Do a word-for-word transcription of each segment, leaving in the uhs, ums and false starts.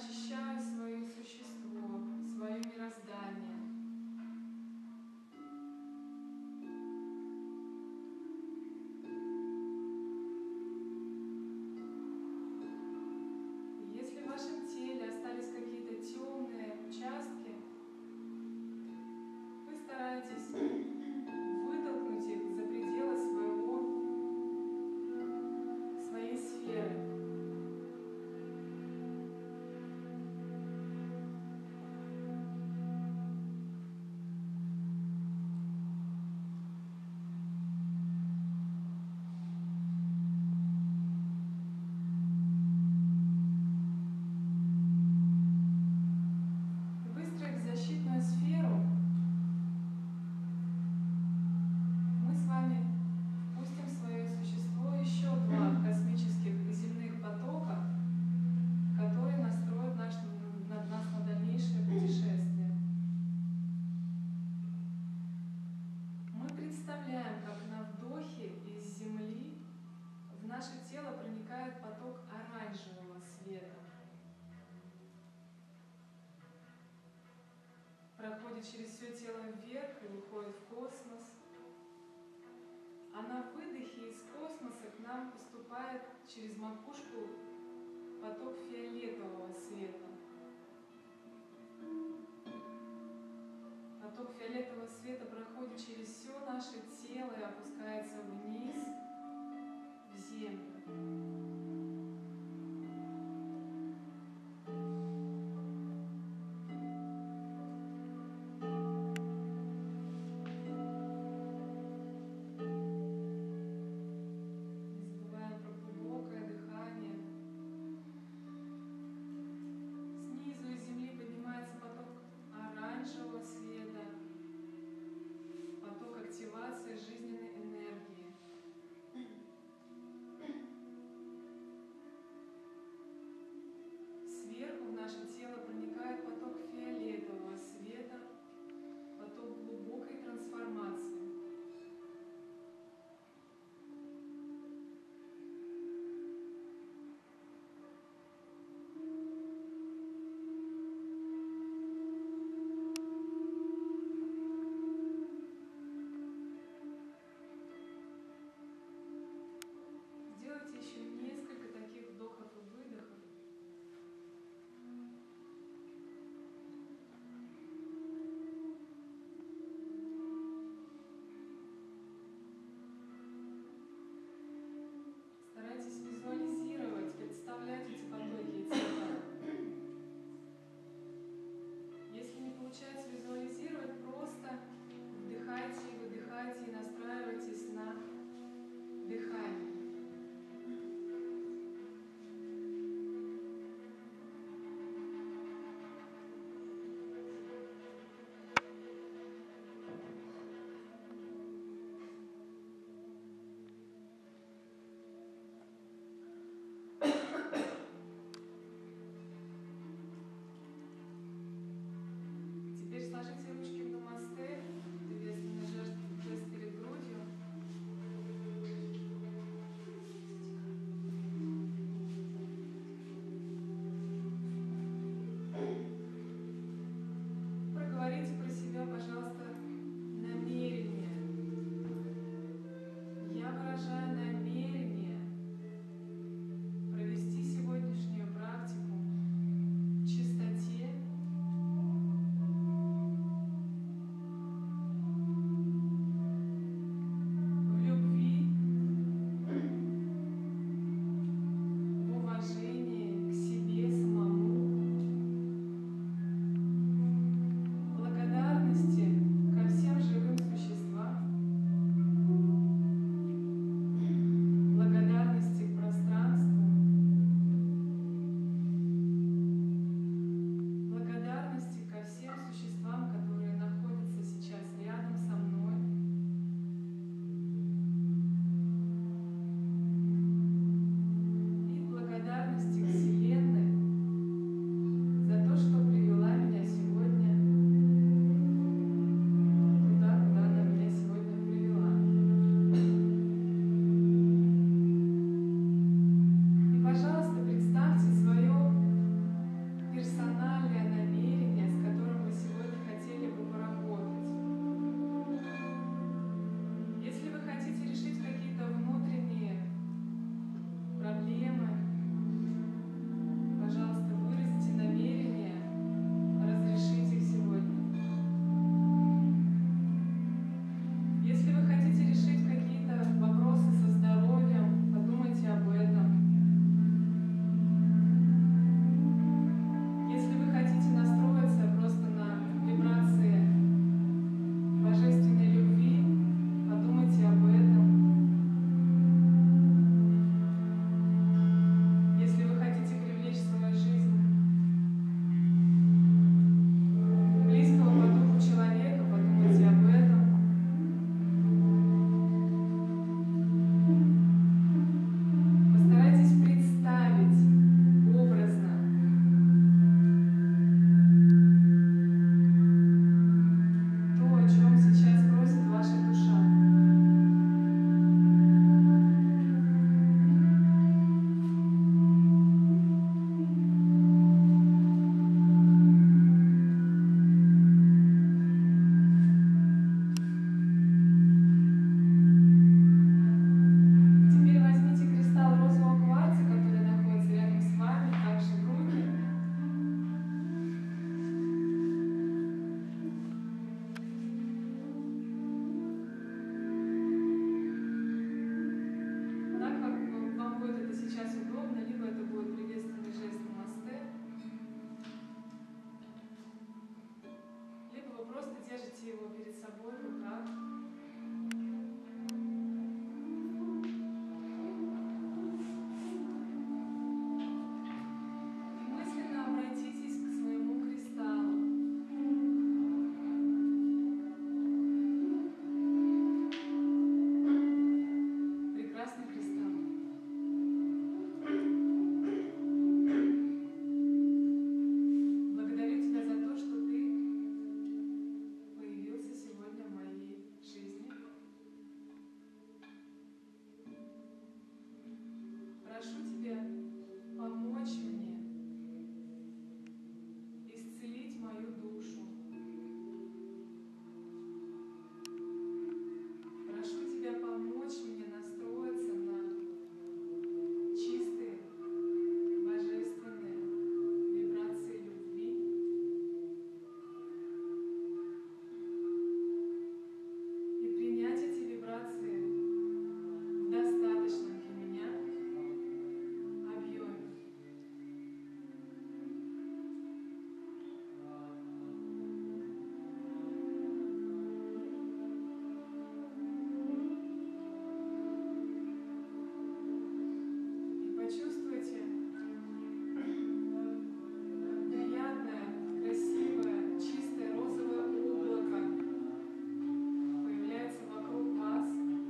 очищаю свое существо, свое мироздание. Если в вашем теле остались какие-то темные участки, вы стараетесь вытолкнуть их за пределы своего, своей сферы. Выстроив защитную сферу, мы с вами впустим в свое существо еще два космических земных потока, которые настроят наш, на, нас на дальнейшее путешествие. Мы представляем, как на вдохе из Земли в наше тело проникает поток оранжевого света. Проходит через все тело вверх и уходит в космос. А на выдохе из космоса к нам поступает через макушку поток фиолетового света. Поток фиолетового света проходит через все наше тело и опускается вниз, в землю. Света, поток активации жизненной энергии. прошу Тебя помочь мне исцелить мою душу. Прошу Тебя помочь мне настроиться на чистые, божественные вибрации любви и принять эти вибрации в достаточном для меня объеме. И почувствуйте, как приятное, красивое, чистое розовое облако появляется вокруг вас.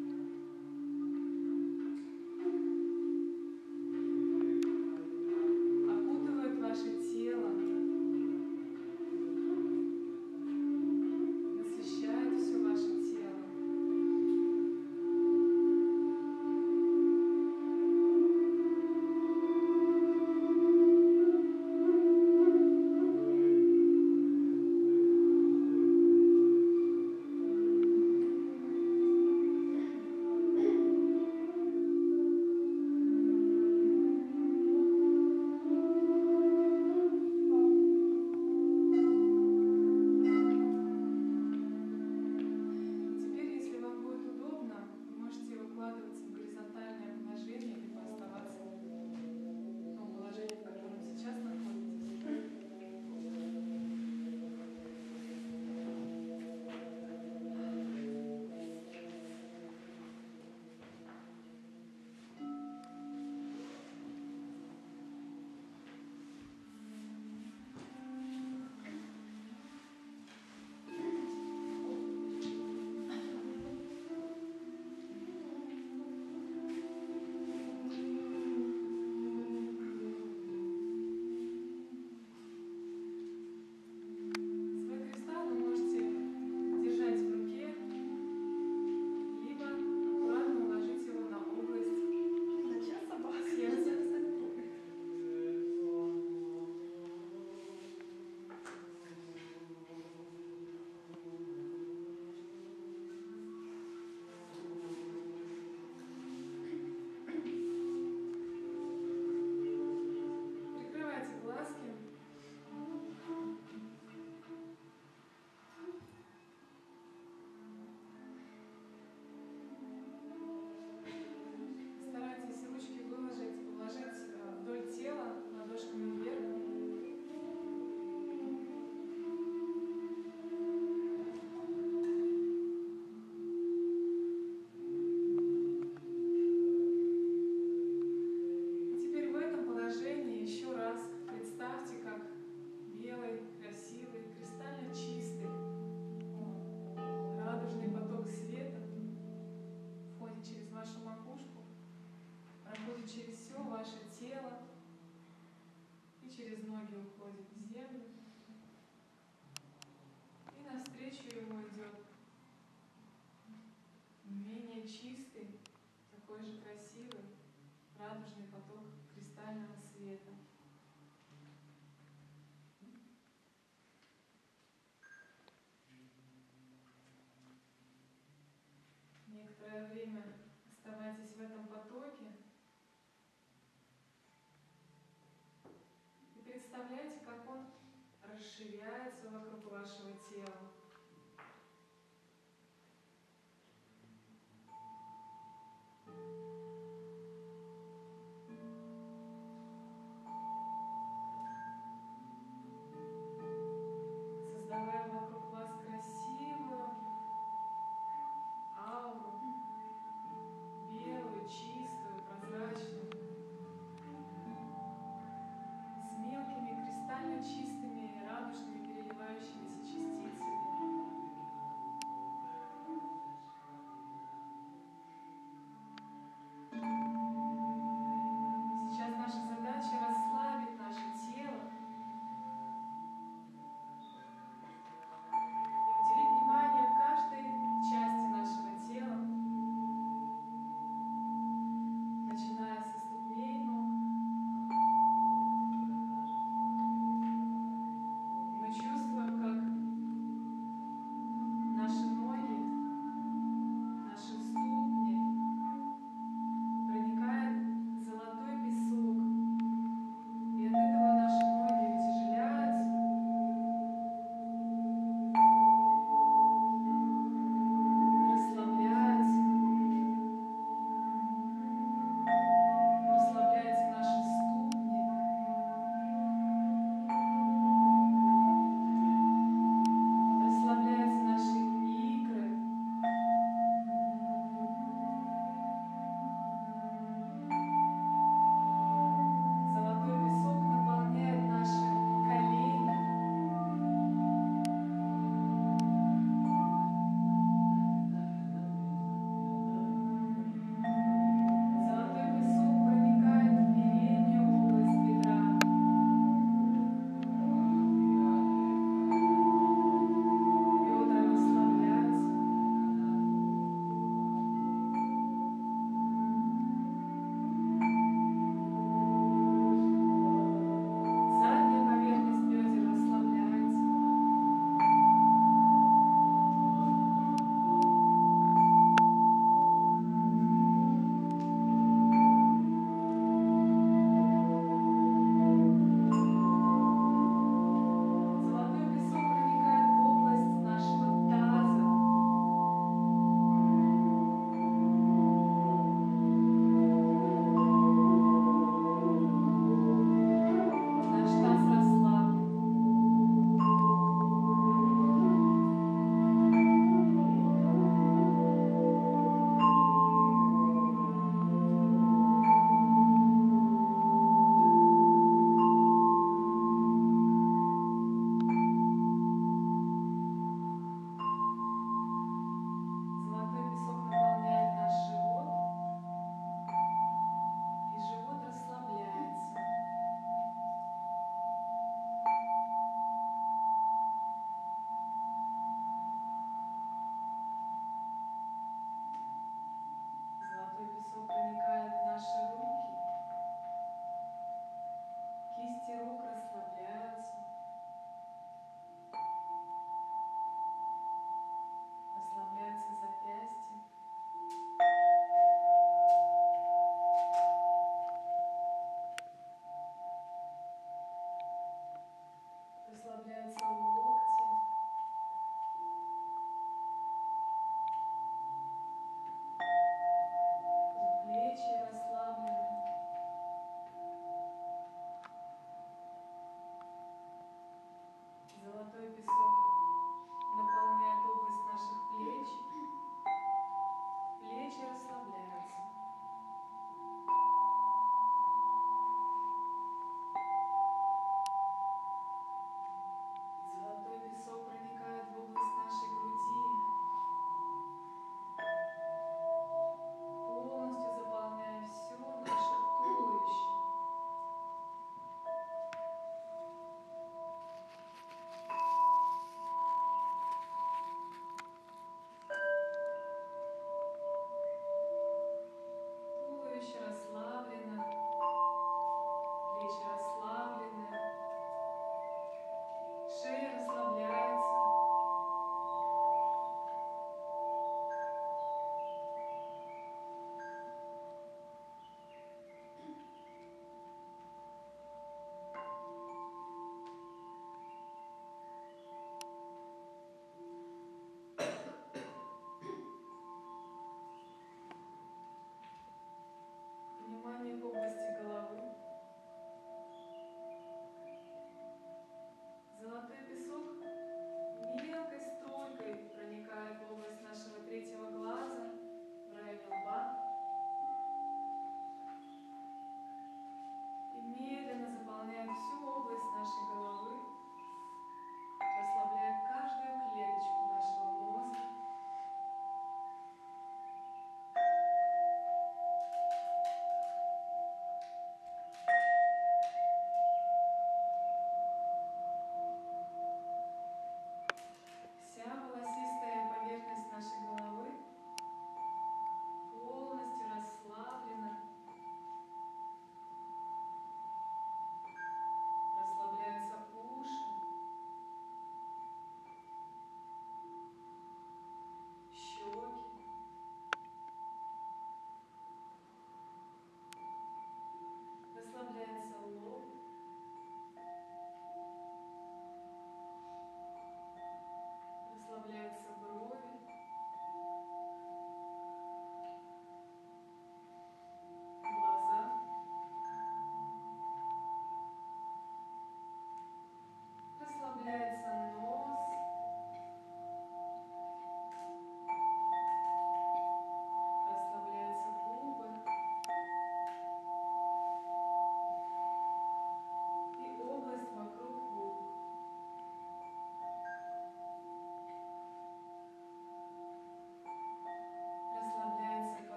Окутывает ваше тело, насыщает все ваше тело. Теперь, если вам будет удобно, вы можете выкладываться в горизонтальное положение, либо оставаться в том положении, в котором сейчас находитесь. Свой кристалл вы можете держать в руке, либо аккуратно уложить его на область сердца. Прикрывайте глазки. Старайтесь ручки выложить, уложить э, вдоль тела, ладошками вверх. И теперь в этом положении еще раз представьте, как белый, красивый, кристально чистый, радужный поток света входит через вашу макушку, проходит через все ваше тело и через ноги уходит в землю. И навстречу ему идет менее чистый, такой же красивый, радужный поток кристального света. Некоторое время оставайтесь в этом потоке и представляйте, как он расширяется вокруг вашего тела. Создавая вокруг вас красивую ауру, белую, чистую, прозрачную, с мелкими кристально чистыми радужными переливающимися частицами.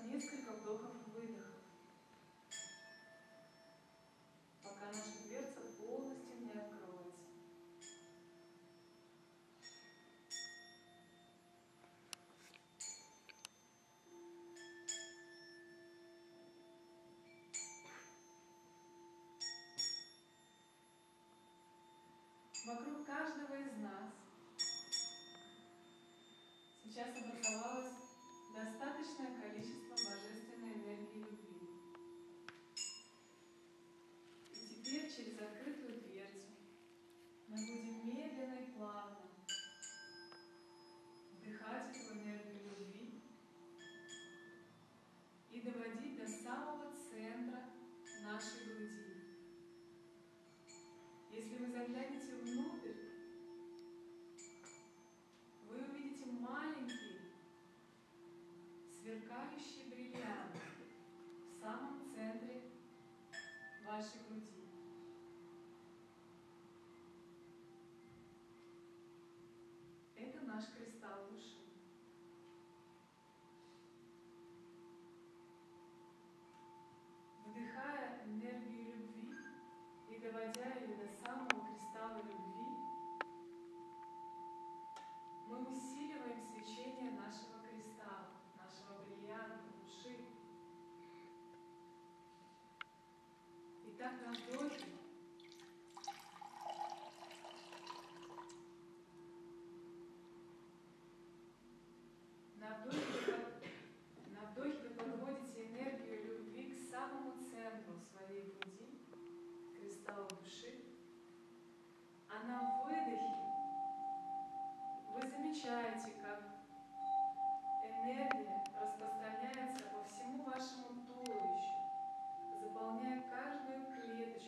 несколько вдохов и выдохов, пока наша дверца полностью не откроется. Вокруг каждого из нас сейчас образовалось достаточное количество божественной энергии любви. И теперь через открытую дверцу мы будем медленно и плавно вдыхать эту энергию любви и доводить до самого центра нашей груди. Если вы заглянете внутрь, вы увидите маленький сверкающий бриллиант в самом центре вашей груди. Это наш кристалл души. Вдыхая энергию любви и доводя ее до самого кристалла любви, мы усиливаем свечение нашего кристалла, нашего бриллианта, души. Итак, на вдохе на вдохе, на вдохе вы подводите энергию любви к самому центру своей груди, кристаллу души, а на выдохе вы замечаете, как энергия распространяется по всему вашему туловищу, заполняя каждую клеточку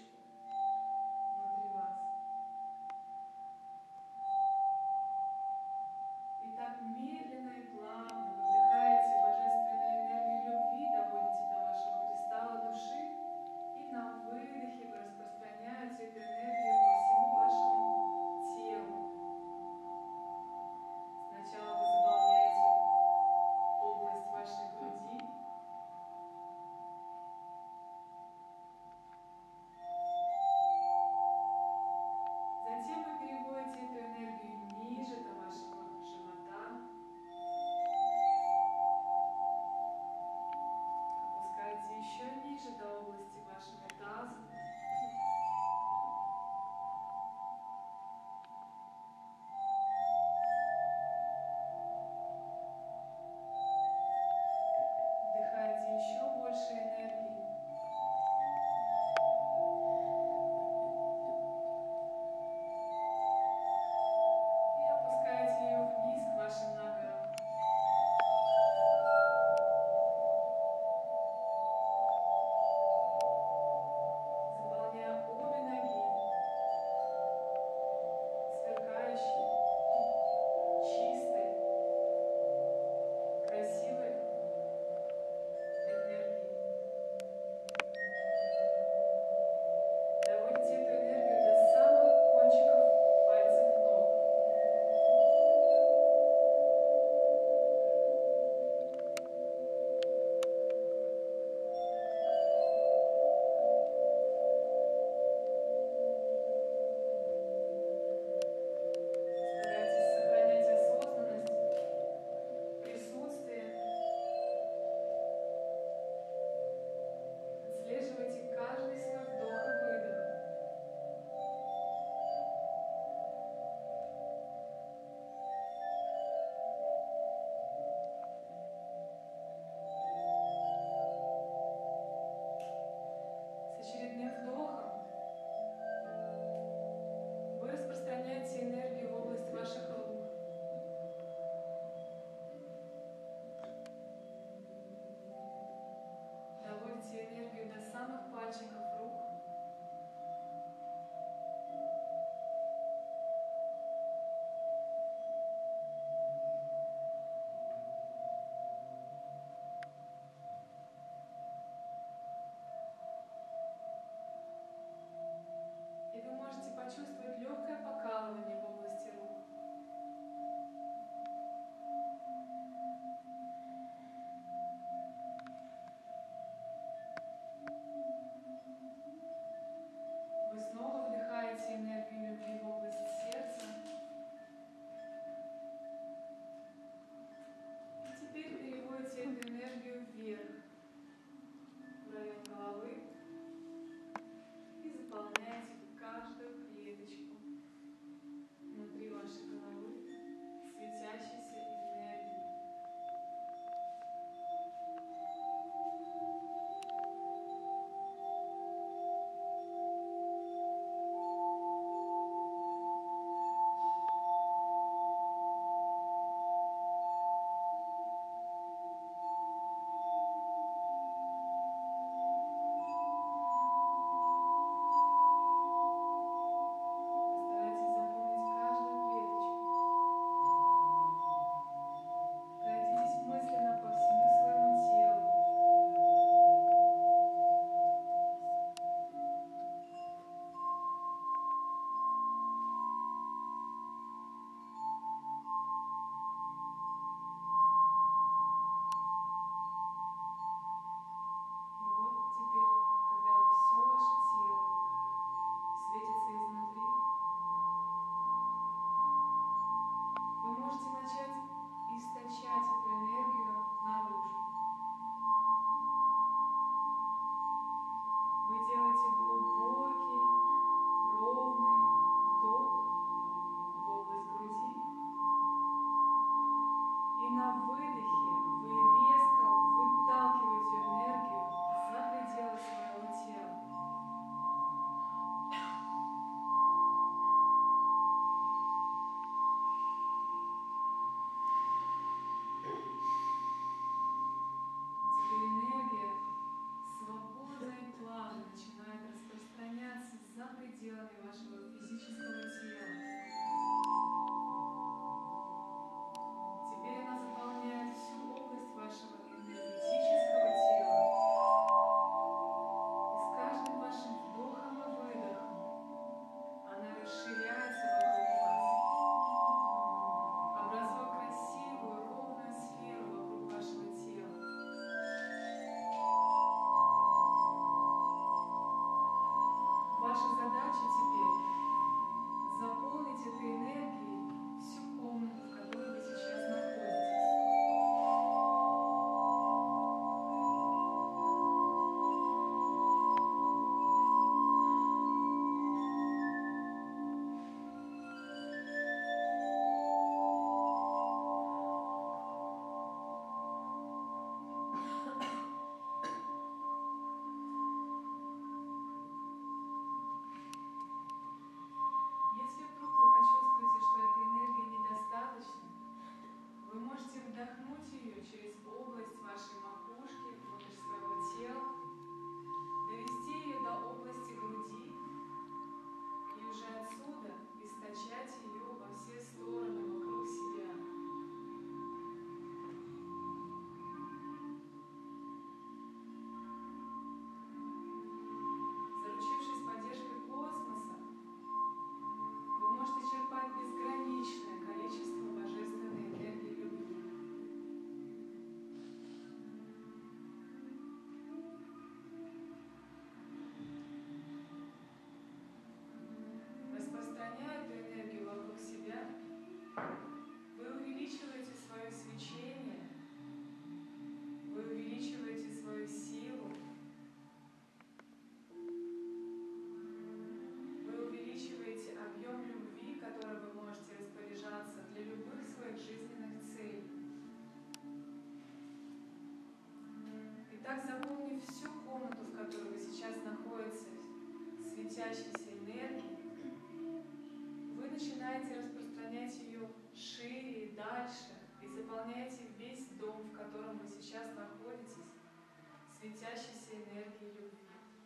так, заполнив всю комнату, в которой вы сейчас находитесь, светящейся энергией, вы начинаете распространять ее шире и дальше, и заполняете весь дом, в котором вы сейчас находитесь, светящейся энергией любви.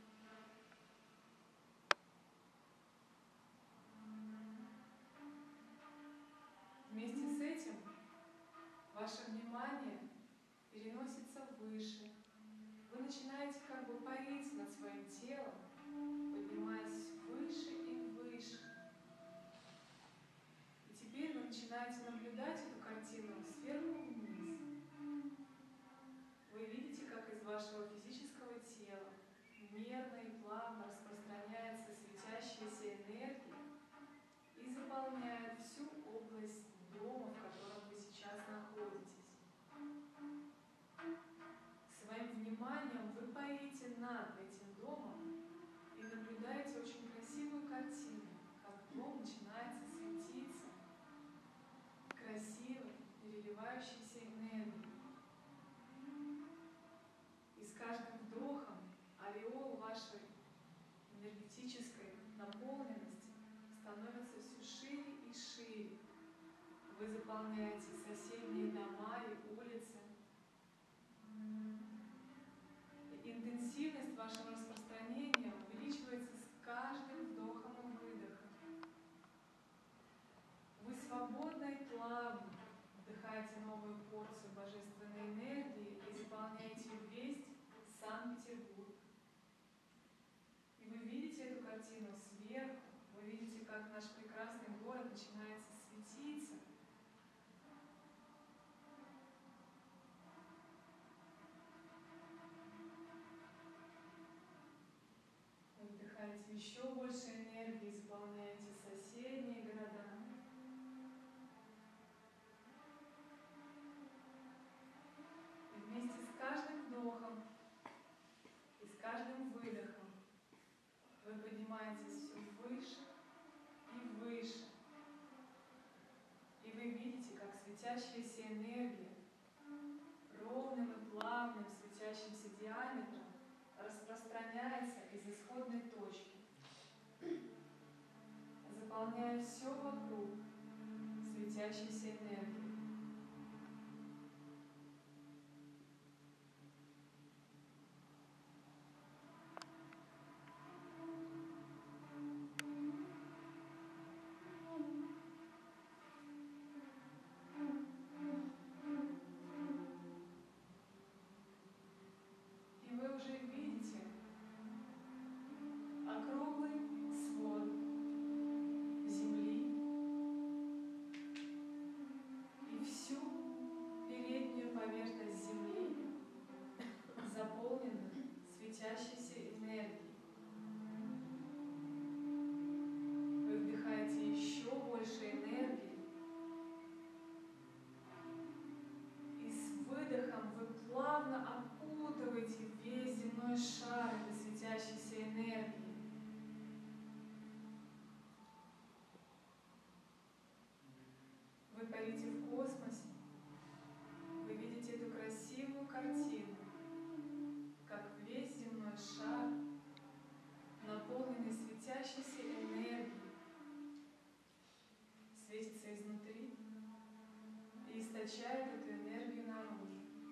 Вместе с этим ваше внимание переносится выше. Вы начинаете как бы парить над своим телом, поднимаясь выше и выше. И теперь вы начинаете наблюдать эту картину сверху вниз. Вы видите, как из вашего физического тела мерно и плавно распространяется светящаяся энергия и заполняет всю область дома, в котором вы сейчас находитесь. Своим вниманием вы парите над этим домом и наблюдаете очень красивую картину, как дом начинается светиться красивой, переливающейся энергией. И с каждым вдохом ореол вашей энергетической наполненности становится все шире и шире. Вы заполняете соседние дома и улицы. И интенсивность вашего распространения увеличивается с каждым вдохом и выдохом. Вы свободно и плавно вдыхаете новую порцию божественной энергии и заполняете весь Санкт-Петербург. И вы видите эту картину сверху, вы видите, как наш прекрасный город начинается светиться. Вы вдыхаете еще больше энергии, заполняете соседние города. И вместе с каждым вдохом и с каждым выдохом вы поднимаетесь все выше и выше. И вы видите, как светящаяся энергия ровным и плавным светящимся диаметром распространяется из исходной точки, заполняя все вокруг светящейся энергией. И вы уже видите округлый свод земли и всю переднюю поверхность земли заполнена светящейся энергией. Вы вдыхаете еще больше энергии, и с выдохом вы плавно окутываете весь земной шар этой светящейся энергии. Вы парите в космосе, вы видите эту красивую картину, как весь земной шар, наполненный светящейся энергией, светится изнутри и источает эту энергию наружу.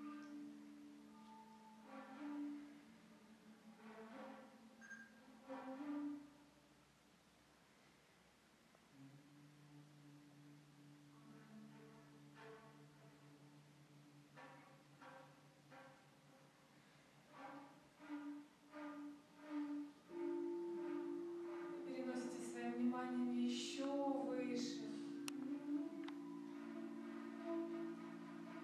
Переносите своим вниманием еще выше.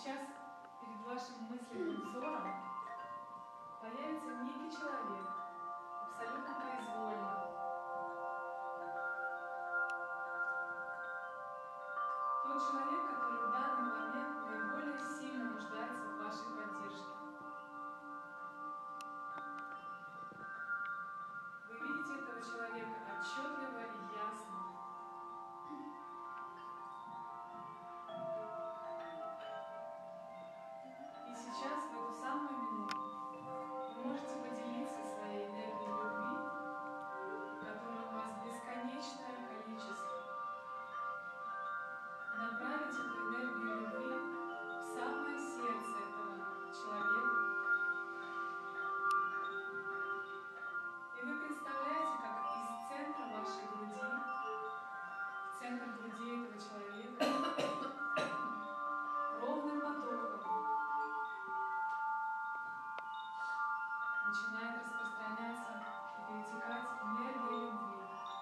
сейчас перед вашим мысленным взором появится некий человек, абсолютно произвольно. Тот человек, который в данный момент наиболее сильно нуждается в вашей поддержке. Вы видите этого человека отчетливо и ясно. И сейчас, в эту самую минуту, вы можете поделиться своей энергией любви, которая у вас бесконечное количество. Направить эту энергию любви в самое сердце этого человека. И вы представляете, как из центра вашей груди, в центр груди этого человека, ровным потоком начинает распространяться и перетекать энергия любви.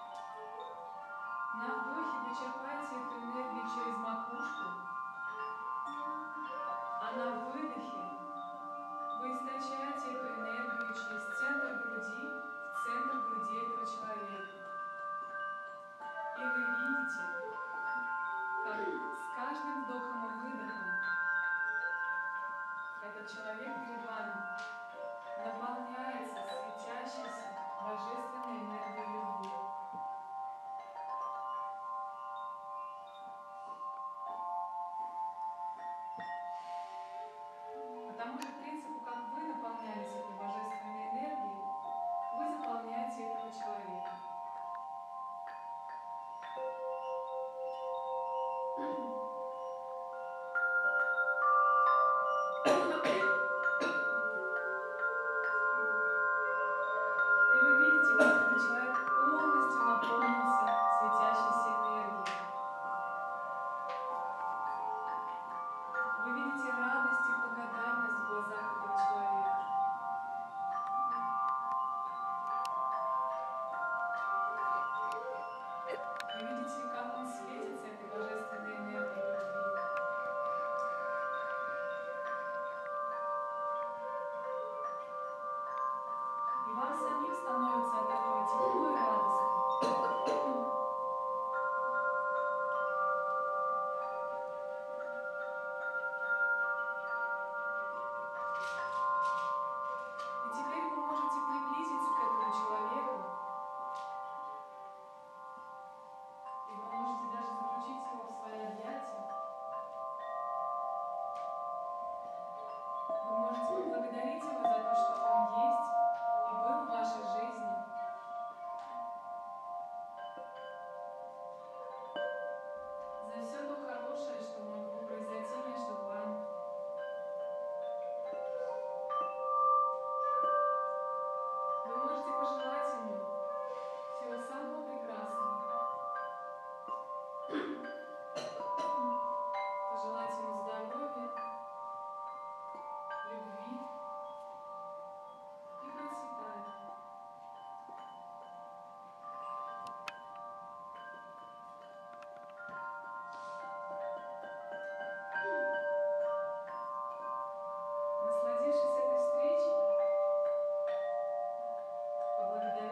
На вдохе вы черпаете эту энергию через макушку, а на выдохе вы источаете эту энергию через центр груди, в центр груди этого человека. И вы видите, как с каждым вдохом и выдохом этот человек перед вами наполняется светящейся божественной энергией любви. По тому же принципу, как вы наполнялись этой божественной энергией, вы заполняете этого человека. И вы видите, как этот человек полностью наполнился светящейся энергией. Вы видите радость и благодарность в глазах этого человека. Вы видите, как он светится этой божественной энергией любви. И вам самим становится от этого тепло и радостно. И теперь вы можете приблизиться к этому человеку, и вы можете даже заключить его в свои объятия. Вы можете поблагодарить его за то, что он есть и был в вашей жизни. За все то хорошее, что могло произойти между вами. Вы можете пожелать ему всего самого прекрасного. Пожелать ему здоровья, любви и процветания. Насладившись этой встречей, поблагодарите